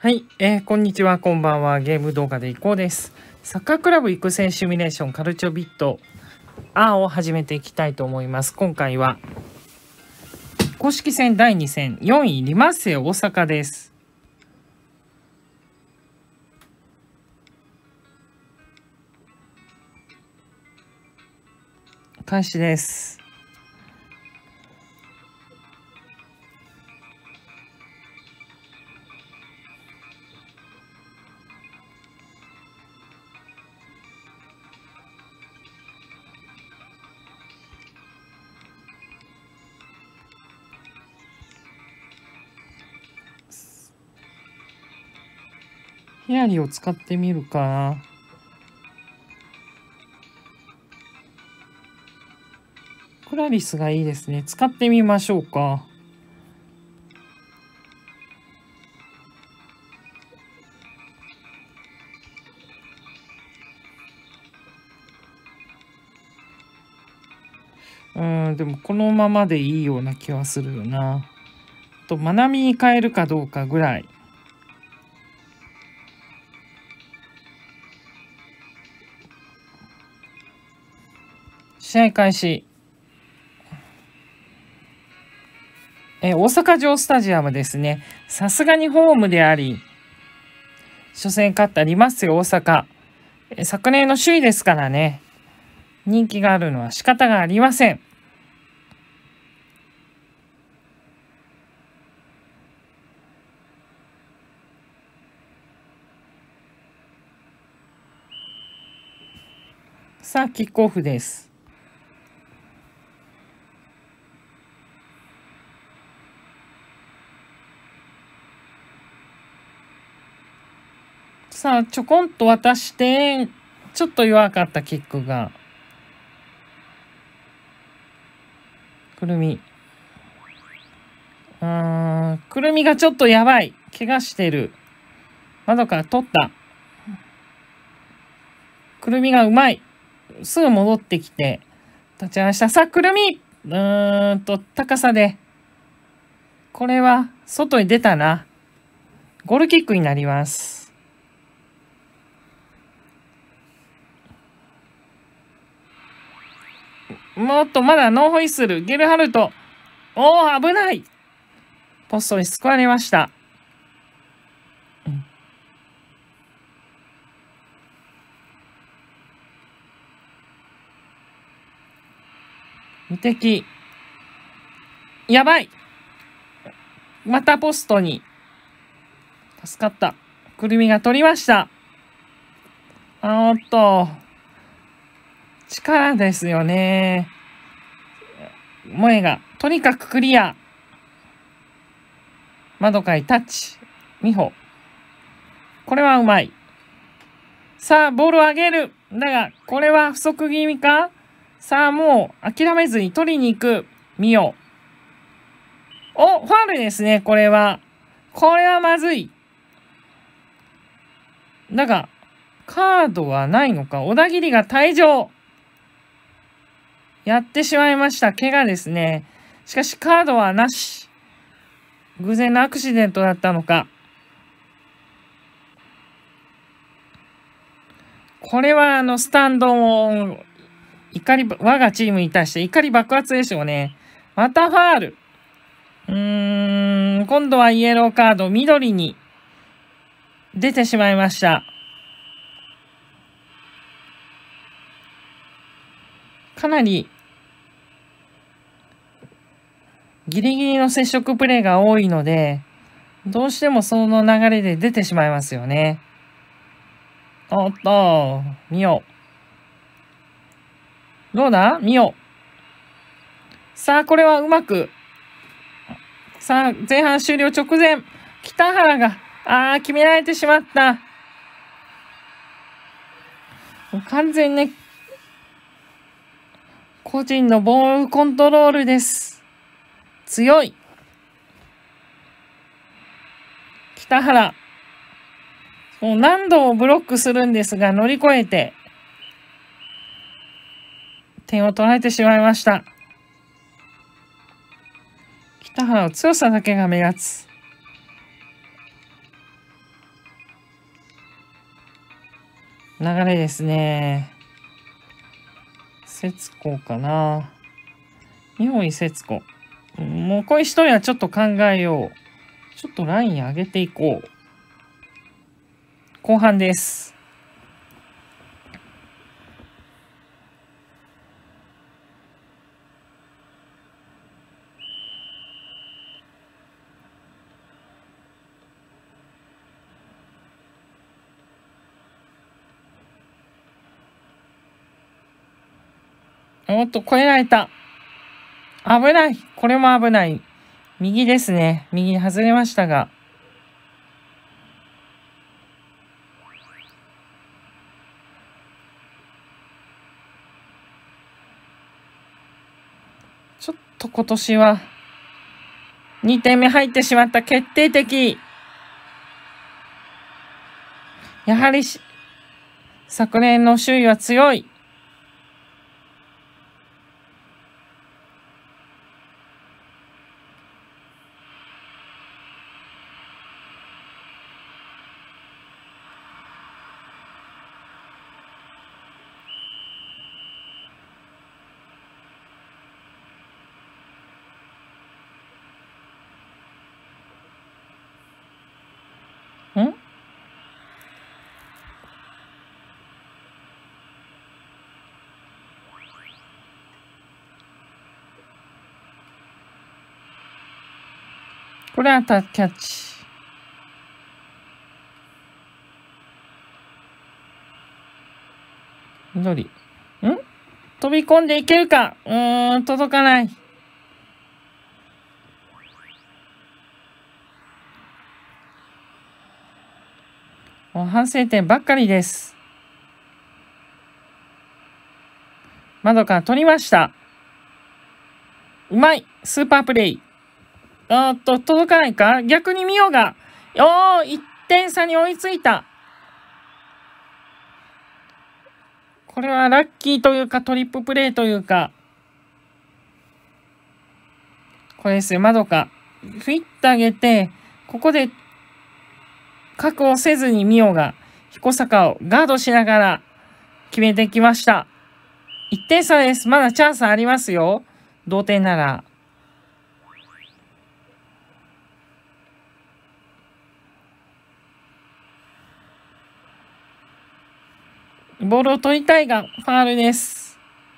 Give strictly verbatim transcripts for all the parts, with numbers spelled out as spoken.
はい、えー、こんにちは、こんばんは。ゲーム動画でいこうです。サッカークラブ育成シミュレーションカルチョビット R を始めていきたいと思います。今回は公式戦だいに戦よんいリマッセ大阪です。開始です。ヒアリを使ってみるか。クラリスがいいですね。使ってみましょうか。うん、でもこのままでいいような気はするよな。と、マナミに変えるかどうかぐらい。試合開始。えー、大阪城スタジアムですね。さすがにホームであり、初戦勝ったリマッセ大阪。えー、昨年の首位ですからね。人気があるのは仕方がありません。さあ、キックオフです。さあ、ちょこんと渡して、ちょっと弱かったキックが。くるみ。うーん、くるみがちょっとやばい。怪我してる。窓から取った。くるみがうまい。すぐ戻ってきて、立ち上がした。さあ、くるみうーんと、高さで。これは、外に出たな。ゴールキックになります。もっとまだノーホイッスル。ゲルハルト。おー、危ない。ポストに救われました。うん、無敵。やばい。またポストに。助かった。くるみが取りました。あーっと。力ですよね。萌えが、とにかくクリア。窓かいタッチ。美穂。これはうまい。さあ、ボールを上げる。だが、これは不足気味か？さあ、もう諦めずに取りに行く。美穂。お、ファウルですね、これは。これはまずい。だが、カードはないのか。小田切が退場。やってしまいました。怪我ですね。しかし、カードはなし。偶然のアクシデントだったのか。これは、あの、スタンドも、怒り、我がチームに対して怒り爆発でしょうね。またファール。うーん、今度はイエローカード、緑に出てしまいました。かなり、ギリギリの接触プレーが多いので、どうしてもその流れで出てしまいますよね。おっと、ミオ。どうだミオ。さあ、これはうまく。さあ、前半終了直前。北原が、ああ、決められてしまった。完全に、個人のボールコントロールです。強い。北原。もう何度もブロックするんですが、乗り越えて、点を取られてしまいました。北原の強さだけが目立つ。 流れですね。節子かな。二本節子。もうこういう人にはちょっと考えよう。ちょっとライン上げていこう。後半です。おっと、越えられた。危ない。これも危ない。右ですね。右に外れましたが。ちょっと今年はにてんめ入ってしまった。決定的。やはり昨年の首位は強い。んこれはタキャッチ。緑。ん飛び込んでいけるか。うーん、届かない。反省点ばっかりです。窓から取りました。うまい。スーパープレイ。あーっと、届かないか。逆にミオが。おー、いってん差に追いついた。これはラッキーというかトリッププレイというか。これですよ、窓か。フィッと上げて、ここで確保せずにミオが彦坂をガードしながら決めてきました。いってん差です。まだチャンスありますよ。同点なら。ボールを取りたいがファールです。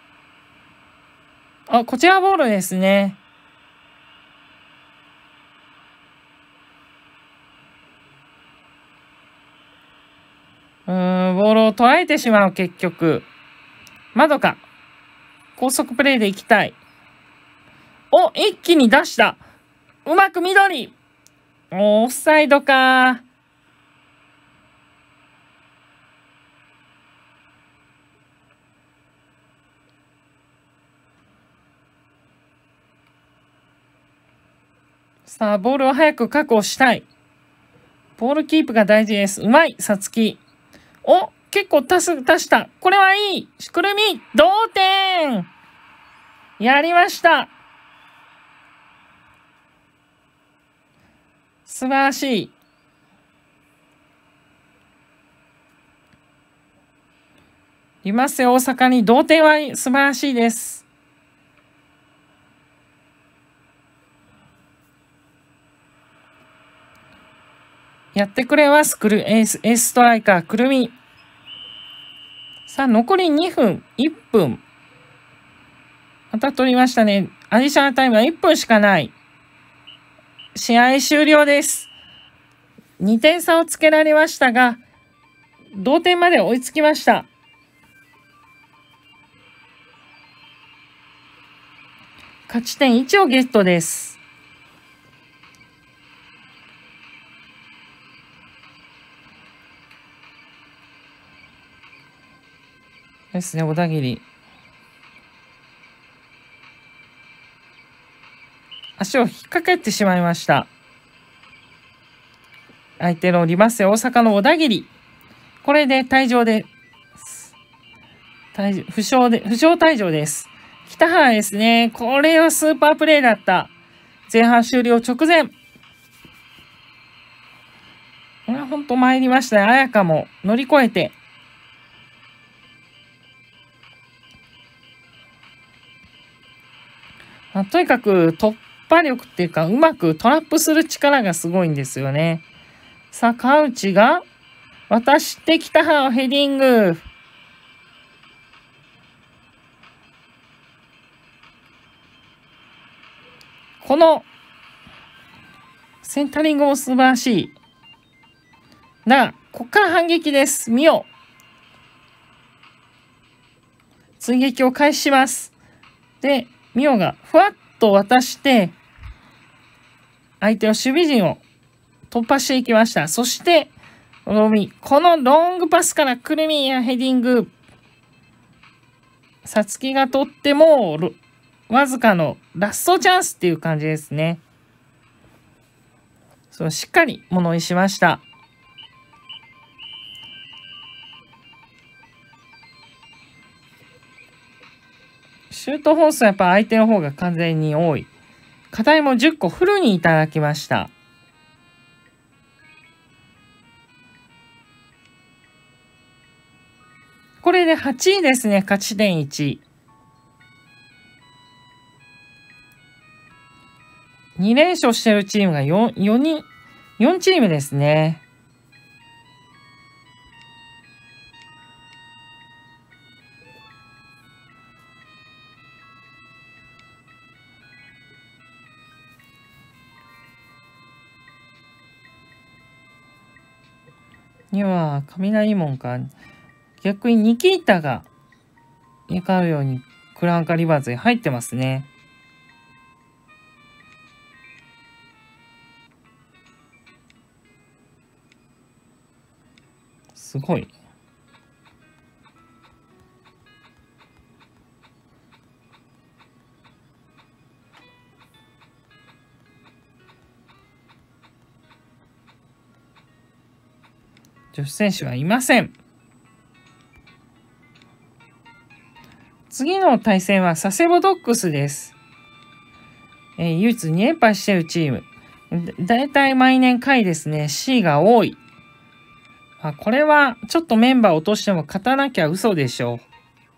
あ、こちらボールですね。うーん、ボールを捉えてしまう、結局。窓か。高速プレイで行きたい。お、一気に出した。うまく緑。オフサイドか。さあ、ボールを早く確保したい。ボールキープが大事です。うまい、さつき。お、結構足す、足した。これはいい。くるみ、同点。やりました。素晴らしい。いますよ、大阪に。同点は素晴らしいです。やってくれます。くるエース、エースストライカー、くるみ。さあ、残りにふん、いっぷん。また取りましたね。アディショナルタイムはいっぷんしかない。試合終了です。にてん差をつけられましたが、同点まで追いつきました。勝ち点いちをゲットです。ですね、小田切。足を引っ掛けてしまいました。相手のリマッセ大阪の小田切。これで退場で、退負傷で、負傷退場です。北原ですね。これはスーパープレイだった。前半終了直前。これは本当参りましたね。綾香も乗り越えて。 まあ、とにかく突破力っていうか、うまくトラップする力がすごいんですよね。さあ、川内が渡してきたヘディング。このセンタリングも素晴らしい。だ、ここから反撃です。ミオ。追撃を開始します。で、ミオがふわっと渡して、相手の守備陣を突破していきました。そして、このロングパスからくるみやヘディング。さつきが取っても、わずかのラストチャンスっていう感じですね。そう、しっかりものにしました。シュート本数はやっぱ相手の方が完全に多い。課題もじゅっこフルにいただきました。これではちいですね。勝ち点いち。に連勝してるチームが 4, 4人、よんチームですね。には雷門か。逆にニキータが分かるようにクランカリバーズに入ってますね。すごい。女子選手はいません。次の対戦は佐世保ドッグスです。えー、唯一に連敗しているチーム。だいたい毎年下位ですね。C が多い。まあ、これはちょっとメンバー落としても勝たなきゃ嘘でしょう。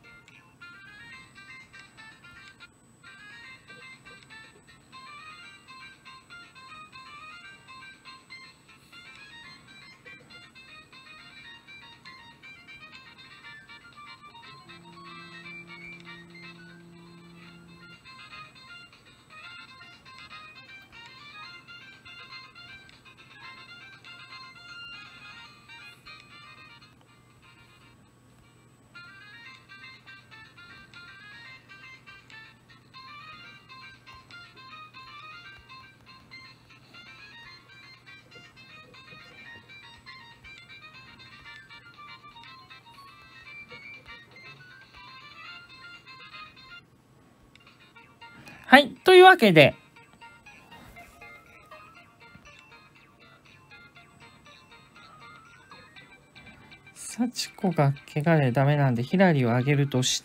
はい。というわけで、幸子が怪我でダメなんで、ヒラリを上げるとして、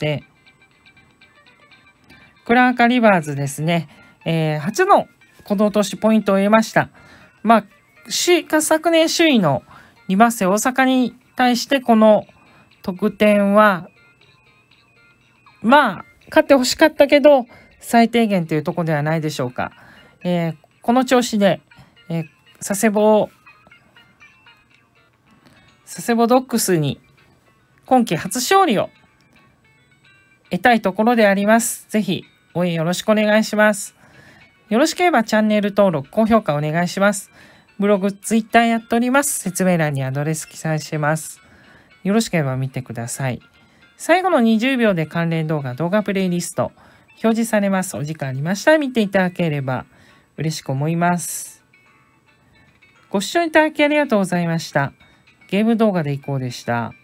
クラーカリバーズですね、えー、初のこの年ポイントを得ました。まあ、昨年首位のにばせ大阪に対してこの得点は、まあ、勝ってほしかったけど、最低限というところではないでしょうか。えー、この調子で、えー、佐世保、佐世保ドッグスに今季初勝利を得たいところであります。ぜひ応援よろしくお願いします。よろしければチャンネル登録、高評価お願いします。ブログ、ツイッターやっております。説明欄にアドレス記載してます。よろしければ見てください。最後のにじゅうびょうで関連動画、動画プレイリスト、表示されます。お時間ありましたら見ていただければ嬉しく思います。ご視聴いただきありがとうございました。ゲーム動画でいこうでした。